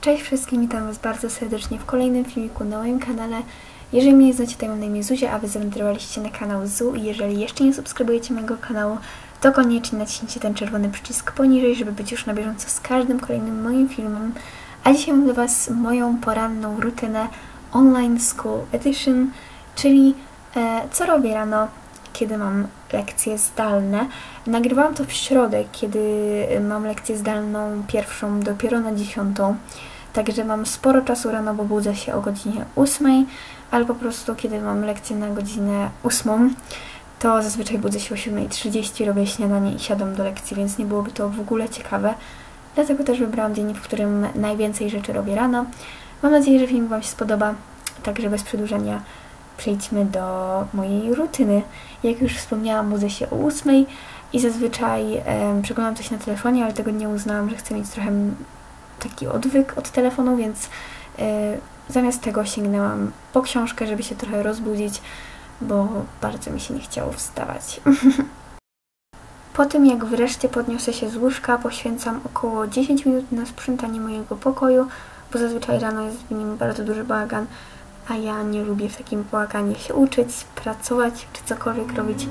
Cześć wszystkim, witam Was bardzo serdecznie w kolejnym filmiku na moim kanale. Jeżeli mnie nie znacie, to mam na imię Zuzia, a Wy zawędrowaliście na kanał Zu i jeżeli jeszcze nie subskrybujecie mojego kanału, to koniecznie naciśnijcie ten czerwony przycisk poniżej, żeby być już na bieżąco z każdym kolejnym moim filmem. A dzisiaj mam dla Was moją poranną rutynę Online School Edition, czyli co robię rano, kiedy mam lekcje zdalne. Nagrywałam to w środę, kiedy mam lekcję zdalną pierwszą dopiero na 10. Także mam sporo czasu rano, bo budzę się o godzinie 8, albo po prostu kiedy mam lekcję na godzinę 8, to zazwyczaj budzę się o 7:30, robię śniadanie i siadam do lekcji, więc nie byłoby to w ogóle ciekawe. Dlatego też wybrałam dzień, w którym najwięcej rzeczy robię rano. Mam nadzieję, że film Wam się spodoba, także bez przedłużenia przejdźmy do mojej rutyny. Jak już wspomniałam, budzę się o 8 i zazwyczaj przeglądam coś na telefonie, ale tego nie uznałam, że chcę mieć trochę taki odwyk od telefonu, więc zamiast tego sięgnęłam po książkę, żeby się trochę rozbudzić, bo bardzo mi się nie chciało wstawać. Po tym, jak wreszcie podniosę się z łóżka, poświęcam około 10 minut na sprzątanie mojego pokoju, bo zazwyczaj rano jest w nim bardzo duży bałagan, a ja nie lubię w takim bałaganie się uczyć, pracować czy cokolwiek robić.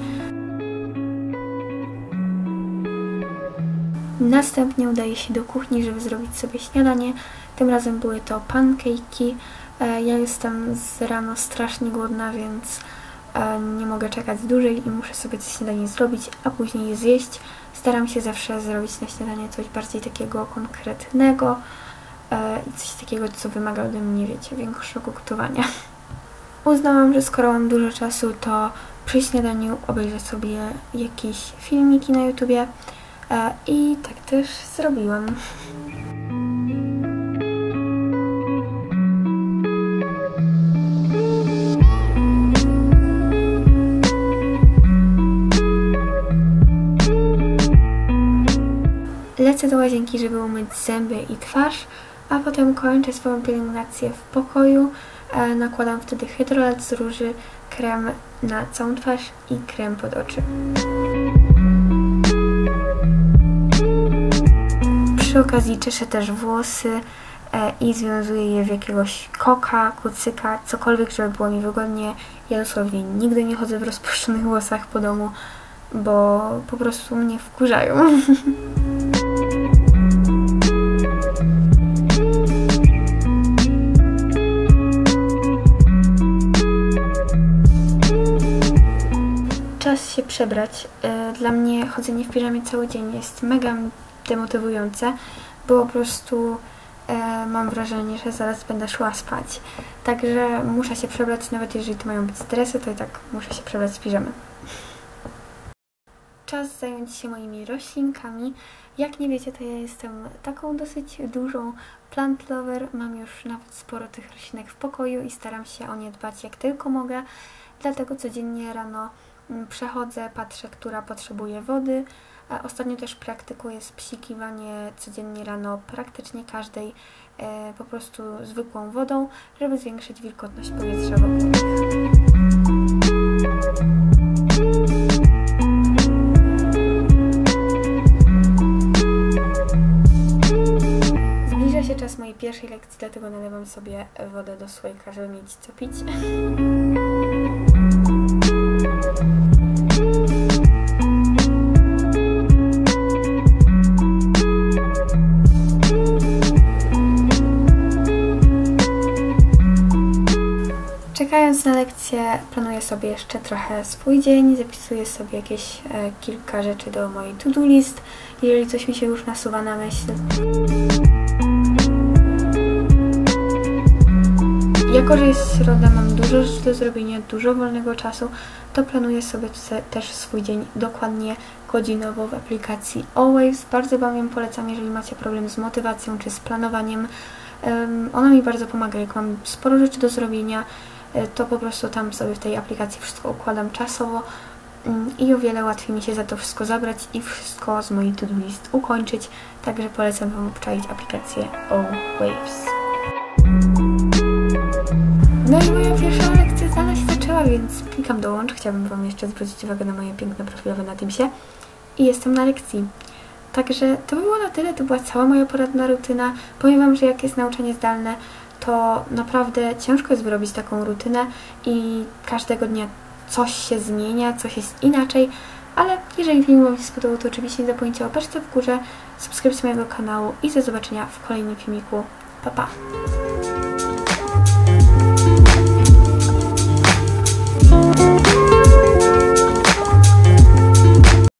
Następnie udaję się do kuchni, żeby zrobić sobie śniadanie. Tym razem były to pancake'i. Ja jestem z rano strasznie głodna, więc nie mogę czekać dłużej i muszę sobie to śniadanie zrobić, a później je zjeść. Staram się zawsze zrobić na śniadanie coś bardziej takiego konkretnego i coś takiego, co wymaga ode mnie, wiecie, większego gotowania. Uznałam, że skoro mam dużo czasu, to przy śniadaniu obejrzę sobie jakieś filmiki na YouTubie i tak też zrobiłam. Lecę do łazienki, żeby umyć zęby i twarz, a potem kończę swoją pielęgnację w pokoju. Nakładam wtedy hydrolat z róży, krem na całą twarz i krem pod oczy. Przy okazji czeszę też włosy i związuję je w jakiegoś koka, kucyka, cokolwiek, żeby było mi wygodnie. Ja dosłownie nigdy nie chodzę w rozpuszczonych włosach po domu, bo po prostu mnie wkurzają. Czas się przebrać. Dla mnie chodzenie w piżamie cały dzień jest mega demotywujące, bo po prostu mam wrażenie, że zaraz będę szła spać. Także muszę się przebrać, nawet jeżeli to mają być dresy, to i tak muszę się przebrać w piżamę. Czas zająć się moimi roślinkami. Jak nie wiecie, to ja jestem taką dosyć dużą plant lover. Mam już nawet sporo tych roślinek w pokoju i staram się o nie dbać jak tylko mogę. Dlatego codziennie rano przechodzę, patrzę, która potrzebuje wody. Ostatnio też praktykuję spsikiwanie codziennie rano praktycznie każdej po prostu zwykłą wodą, żeby zwiększyć wilgotność powietrza wokół nich. Zbliża się czas mojej pierwszej lekcji, dlatego nalewam sobie wodę do słoika, żeby mieć co pić. Czekając na lekcję, planuję sobie jeszcze trochę swój dzień, zapisuję sobie jakieś kilka rzeczy do mojej to-do list, jeżeli coś mi się już nasuwa na myśl. Jako że jest środa, mam dużo rzeczy do zrobienia, dużo wolnego czasu, to planuję sobie też swój dzień dokładnie godzinowo w aplikacji Always. Bardzo Wam ją polecam, jeżeli macie problem z motywacją czy z planowaniem. Ona mi bardzo pomaga, jak mam sporo rzeczy do zrobienia, to po prostu tam sobie w tej aplikacji wszystko układam czasowo i o wiele łatwiej mi się za to wszystko zabrać i wszystko z mojej to-do list ukończyć. Także polecam Wam obczaić aplikację Always. No i moja pierwsza lekcja zdalna się zaczęła, więc klikam dołącz. Chciałabym Wam jeszcze zwrócić uwagę na moje piękne profilowe na Teamsie. I jestem na lekcji. Także to by było na tyle, to była cała moja poranna rutyna. Powiem Wam, że jak jest nauczanie zdalne, to naprawdę ciężko jest wyrobić taką rutynę i każdego dnia coś się zmienia, coś jest inaczej, ale jeżeli film Wam się spodobał, to oczywiście nie zapomnijcie o łapeczce w górze, subskrypcji mojego kanału i do zobaczenia w kolejnym filmiku. Pa, pa!